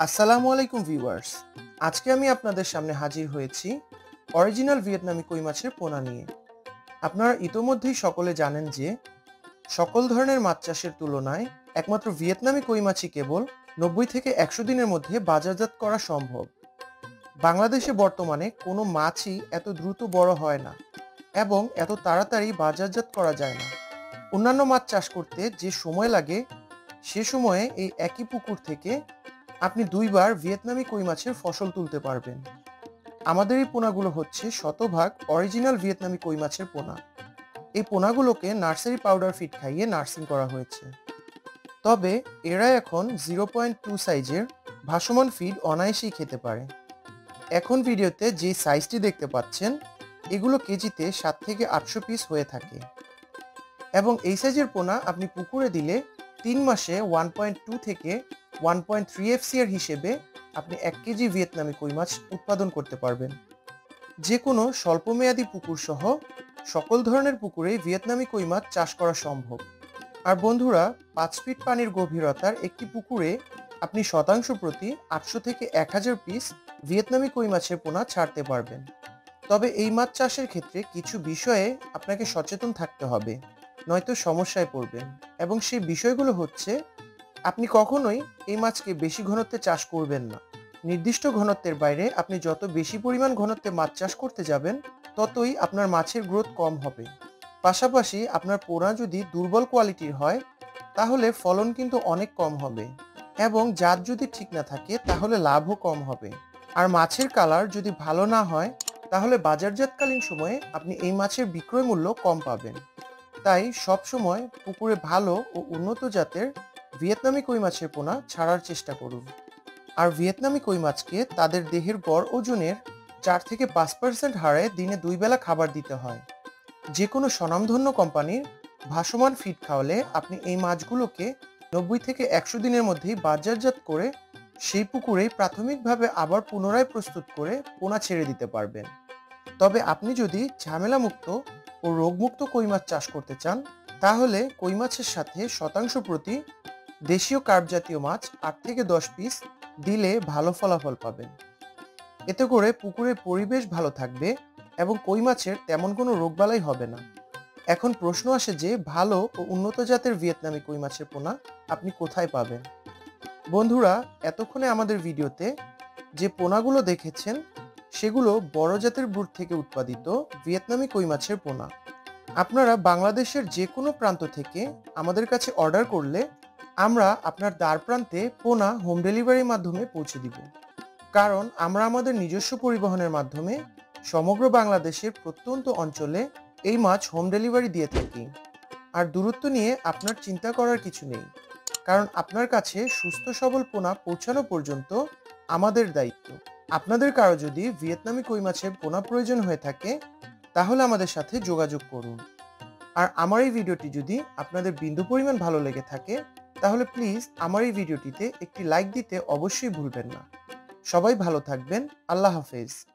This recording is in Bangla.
আসসালামু আলাইকুম ভিউয়ার্স। আজকে আমি আপনাদের সামনে হাজির হয়েছি অরিজিনাল ভিয়েতনামি কই মাছের পোনা নিয়ে। আপনারা ইতোমধ্যেই সকলে জানেন যে সকল ধরনের মাছ চাষের তুলনায় একমাত্র ভিয়েতনামি কই মাছই কেবল 90 থেকে 100 দিনের মধ্যে বাজারজাত করা সম্ভব। বাংলাদেশে বর্তমানে কোনো মাছই এত দ্রুত বড় হয় না এবং এত তাড়াতাড়ি বাজারজাত করা যায় না। অন্যান্য মাছ চাষ করতে যে সময় লাগে সে সময়ে এই একই পুকুর থেকে আপনি 2 বার ভিয়েতনামি কই মাছের ফসল তুলতে পারবেন। আমাদের এই পোনাগুলো হচ্ছে শতভাগ অরিজিনাল ভিয়েতনামি কই মাছের পোনা। এই পোনাগুলোকে নার্সারি পাউডার ফিড খাইয়ে নার্সিং করা হয়েছে। তবে এরা এখন 0.2 সাইজের ভাসমান ফিড অনায়াসেই খেতে পারে। এখন ভিডিওতে যে সাইজটি দেখতে পাচ্ছেন এগুলো কেজিতে 7 থেকে 800 পিস হয়ে থাকে এবং এই সাইজের পোনা আপনি পুকুরে দিলে 3 মাসে 1.2 থেকে 1.3 এফসিআর হিসেবে আপনি 1 কেজি ভিয়েতনামি কই মাছ উৎপাদন করতে পারবেন। যে কোনো স্বল্পমেয়াদী পুকুর সহ সকল ধরনের পুকুরেই ভিয়েতনামি কই মাছ চাষ করা সম্ভব। আর বন্ধুরা, 5 ফিট পানির গভীরতার একটি পুকুরে আপনি শতাংশ প্রতি 800 থেকে 1000 পিস ভিয়েতনামি কই মাছের পোনা ছাড়তে পারবেন। তবে এই মাছ চাষের ক্ষেত্রে কিছু বিষয়ে আপনাকে সচেতন থাকতে হবে, নয়তো সমস্যায় পড়বেন। এবং সেই বিষয়গুলো হচ্ছে, আপনি কখনোই এই মাছকে বেশি ঘনত্বে চাষ করবেন না। নির্দিষ্ট ঘনত্বের বাইরে আপনি যত বেশি পরিমাণ ঘনত্বে মাছ চাষ করতে যাবেন ততই আপনার মাছের গ্রোথ কম হবে। পাশাপাশি আপনার পোনা যদি দুর্বল কোয়ালিটির হয় তাহলে ফলন কিন্তু অনেক কম হবে এবং জাত যদি ঠিক না থাকে তাহলে লাভও কম হবে। আর মাছের কালার যদি ভালো না হয় তাহলে বাজারজাতকালীন সময়ে আপনি এই মাছের বিক্রয় মূল্য কম পাবেন। তাই সবসময় পুকুরে ভালো ও উন্নত জাতের ভিয়েতনামি কই মাছের পোনা ছাড়ার চেষ্টা করুন। আর ভিয়েতনামি কই মাছকে তাদের দেহের গড় ওজনের 4 থেকে 5% হারে দিনে 2 বেলা খাবার দিতে হয়। যে কোনো স্বনামধন্য কোম্পানির ভাসমান ফিড খাওয়ালে আপনি এই মাছগুলোকে 90 থেকে 100 দিনের মধ্যেই বাজারজাত করে সেই পুকুরেই প্রাথমিকভাবে আবার পুনরায় প্রস্তুত করে পোনা ছেড়ে দিতে পারবেন। তবে আপনি যদি ঝামেলামুক্ত ও রোগমুক্ত কই মাছ চাষ করতে চান তাহলে কই মাছের সাথে শতাংশ প্রতি দেশীয় কার্প জাতীয় মাছ 8 থেকে 10 পিস দিলে ভালো ফলাফল পাবেন। এতে করে পুকুরের পরিবেশ ভালো থাকবে এবং কই মাছের তেমন কোনো রোগবালাই হবে না। এখন প্রশ্ন আসে যে ভালো ও উন্নত জাতের ভিয়েতনামি কই মাছের পোনা আপনি কোথায় পাবেন? বন্ধুরা, এতক্ষণে আমাদের ভিডিওতে যে পোনাগুলো দেখেছেন সেগুলো বড় জাতের ব্রুড থেকে উৎপাদিত ভিয়েতনামি কই মাছের পোনা। আপনারা বাংলাদেশের যে কোনো প্রান্ত থেকে আমাদের কাছে অর্ডার করলে আমরা আপনার দ্বার প্রান্তে পোনা হোম ডেলিভারির মাধ্যমে পৌঁছে দিব। কারণ আমরা আমাদের নিজস্ব পরিবহনের মাধ্যমে সমগ্র বাংলাদেশের প্রত্যন্ত অঞ্চলে এই মাছ হোম ডেলিভারি দিয়ে থাকি। আর দূরত্ব নিয়ে আপনার চিন্তা করার কিছু নেই, কারণ আপনার কাছে সুস্থ সবল পোনা পৌঁছানো পর্যন্ত আমাদের দায়িত্ব। আপনাদের কারো যদি ভিয়েতনামি কই মাছের পোনা প্রয়োজন হয়ে থাকে তাহলে আমাদের সাথে যোগাযোগ করুন। আর আমার এই ভিডিওটি যদি আপনাদের বিন্দু পরিমাণ ভালো লেগে থাকে তাহলে প্লিজ আমার এই ভিডিওটিতে একটি লাইক দিতে অবশ্যই ভুলবেন না। সবাই ভালো থাকবেন। আল্লাহ হাফেজ।